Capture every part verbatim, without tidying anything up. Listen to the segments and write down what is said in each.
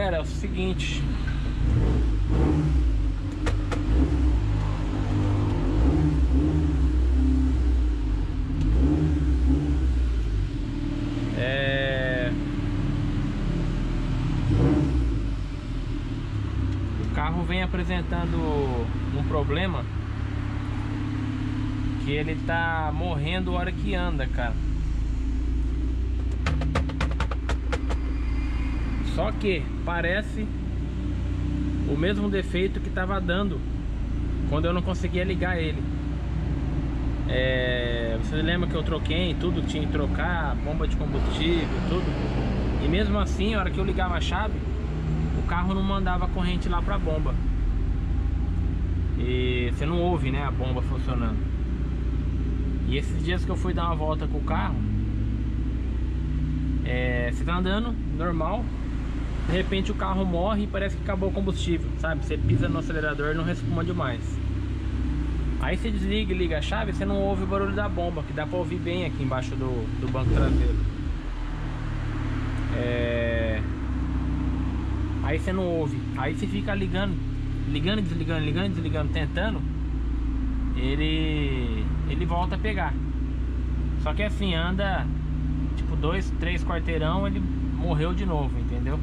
Galera, é o seguinte. É... O carro vem apresentando um problema, que ele tá morrendo a hora que anda, cara. Só que parece o mesmo defeito que tava dando quando eu não conseguia ligar ele. É, você lembra que eu troquei tudo que tinha que trocar, bomba de combustível, tudo. E mesmo assim, a hora que eu ligava a chave, o carro não mandava corrente lá pra bomba. E você não ouve, né, a bomba funcionando. E esses dias que eu fui dar uma volta com o carro, é, você tá andando normal, de repente o carro morre e parece que acabou o combustível, sabe? Você pisa no acelerador e não responde mais. Aí você desliga e liga a chave, você não ouve o barulho da bomba, que dá pra ouvir bem aqui embaixo do, do banco traseiro. É... Aí você não ouve. Aí você fica ligando, ligando e desligando, ligando e desligando, tentando. Ele... Ele volta a pegar. Só que assim, anda tipo dois, três quarteirão, ele morreu de novo, entendeu?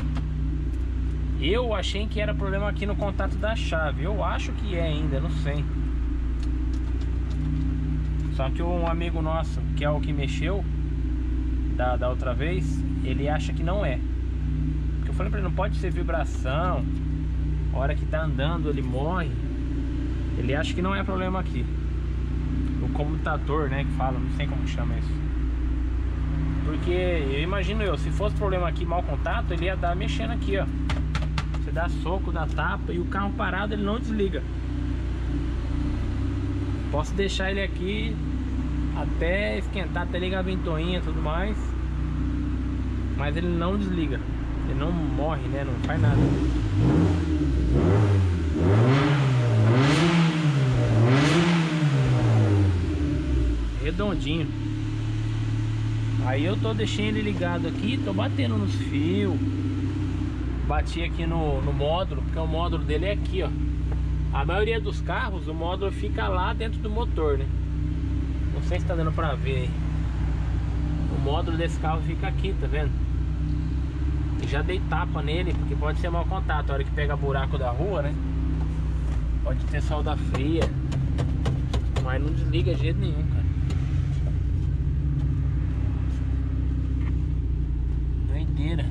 Eu achei que era problema aqui no contato da chave. Eu acho que é ainda, não sei. Só que um amigo nosso, que é o que mexeu da, da outra vez, ele acha que não é. Porque eu falei pra ele, não pode ser vibração. A hora que tá andando ele morre. Ele acha que não é problema aqui. O comutator, né, que fala, não sei como chama isso. Porque eu imagino eu, se fosse problema aqui, mau contato, ele ia dar mexendo aqui, ó. Você dá soco, dá tapa e o carro parado ele não desliga. Posso deixar ele aqui até esquentar, até ligar a ventoinha e tudo mais, mas ele não desliga. Ele não morre, né, não faz nada. Redondinho. Aí eu tô deixando ele ligado aqui, tô batendo nos fios. Bati aqui no, no módulo, porque o módulo dele é aqui, ó. A maioria dos carros, o módulo fica lá dentro do motor, né? Não sei se tá dando pra ver aí. O módulo desse carro fica aqui, tá vendo? E já dei tapa nele, porque pode ser mau contato. A hora que pega buraco da rua, né? Pode ter solda fria. Mas não desliga de jeito nenhum, cara. Doideira.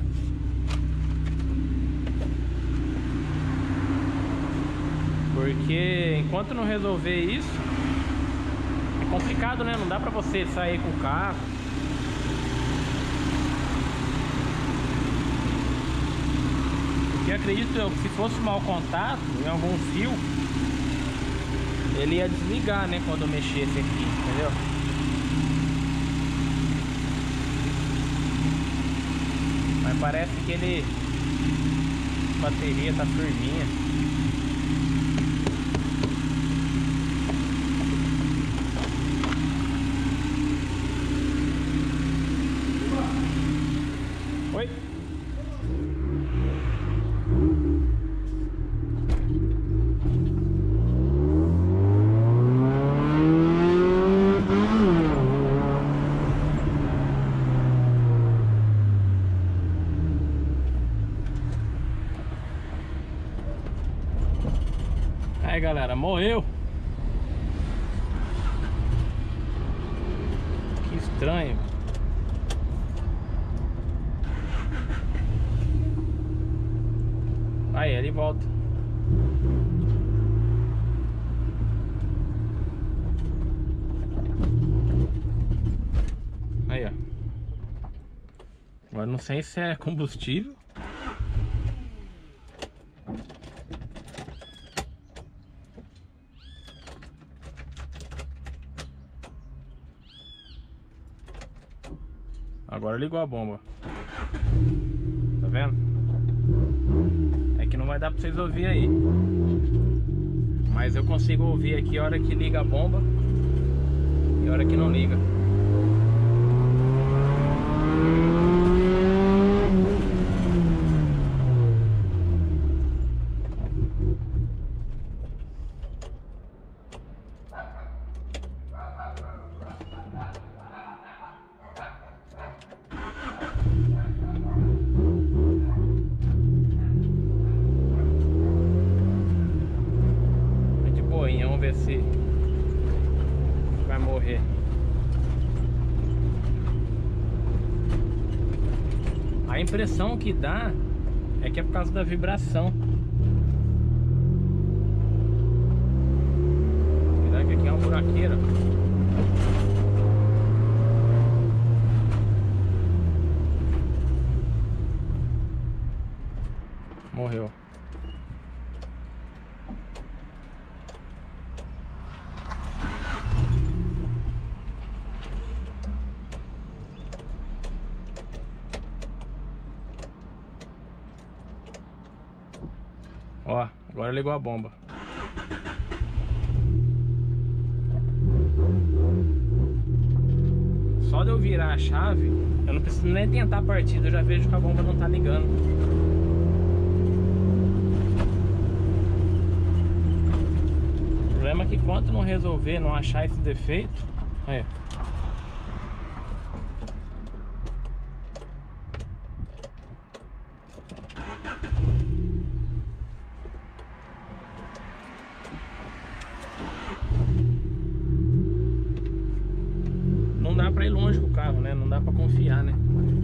Porque enquanto não resolver isso, é complicado, né? Não dá pra você sair com o carro. Porque acredito eu que se fosse mau contato em algum fio, ele ia desligar, né? Quando eu mexesse aqui, entendeu? Mas parece que ele... a bateria tá firminha. Oi? Aí galera, morreu. Que estranho. Aí ele volta. Aí ó. Agora não sei se é combustível. Agora ligou a bomba. Tá vendo? É que não vai dar pra vocês ouvir aí. Mas eu consigo ouvir aqui a hora que liga a bomba e a hora que não liga. boinha, vamos ver se vai morrer. A impressão que dá é que é por causa da vibração. Cuidado que aqui é uma buraqueira. Morreu. Ó, agora ligou a bomba. Só de eu virar a chave, eu não preciso nem tentar a partida, eu já vejo que a bomba não tá ligando. O problema é que enquanto não resolver, não achar esse defeito, aí. Não dá pra ir longe com o carro, né? Não dá pra confiar, né?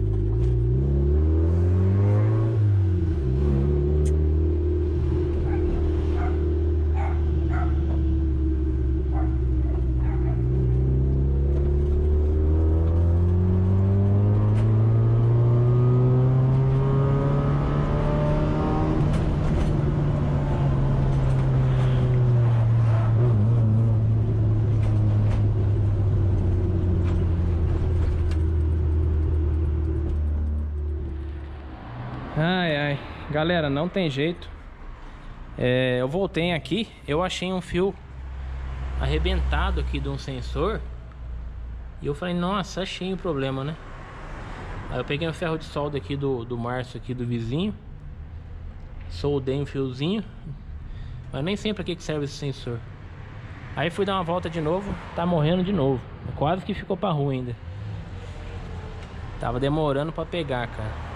Ai, ai, galera, não tem jeito. é, Eu voltei aqui, eu achei um fio arrebentado aqui de um sensor. E eu falei, nossa, achei o problema, né? Aí eu peguei um ferro de solda aqui do, do Márcio aqui do vizinho, soldei um fiozinho. Mas nem sempre aqui que serve esse sensor. Aí fui dar uma volta de novo, tá morrendo de novo. Quase que ficou pra rua ainda. Tava demorando pra pegar, cara.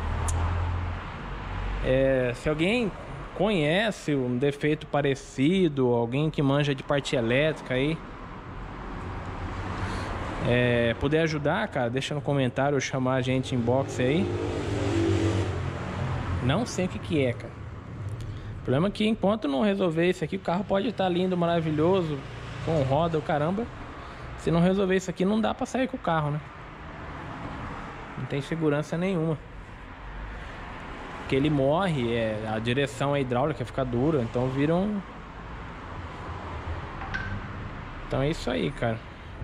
É, se alguém conhece um defeito parecido, alguém que manja de parte elétrica aí, é, puder ajudar, cara, deixa no comentário ou chamar a gente em box aí. Não sei o que que é, cara. O problema é que enquanto não resolver isso aqui, o carro pode estar lindo, maravilhoso, com roda, o caramba. Se não resolver isso aqui, não dá pra sair com o carro, né? Não tem segurança nenhuma. Porque ele morre, é, a direção é hidráulica, fica dura, então vira um... Então é isso aí, cara.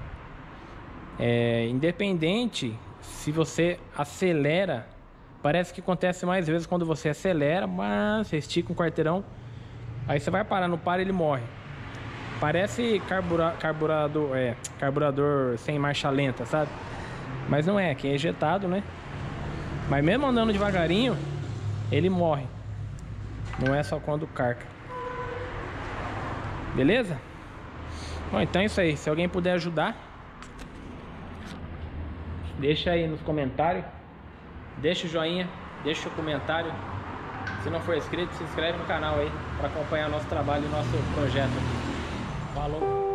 É, independente se você acelera, parece que acontece mais vezes quando você acelera, mas você estica um quarteirão, aí você vai parar no par e ele morre. Parece carbura, carburador, é, carburador sem marcha lenta, sabe? Mas não é, que é injetado, né? Mas mesmo andando devagarinho, ele morre. Não é só quando carca. Beleza? Bom, então é isso aí. Se alguém puder ajudar, deixa aí nos comentários. Deixa o joinha, deixa o comentário. Se não for inscrito, se inscreve no canal aí para acompanhar nosso trabalho e nosso projeto aqui. Falou!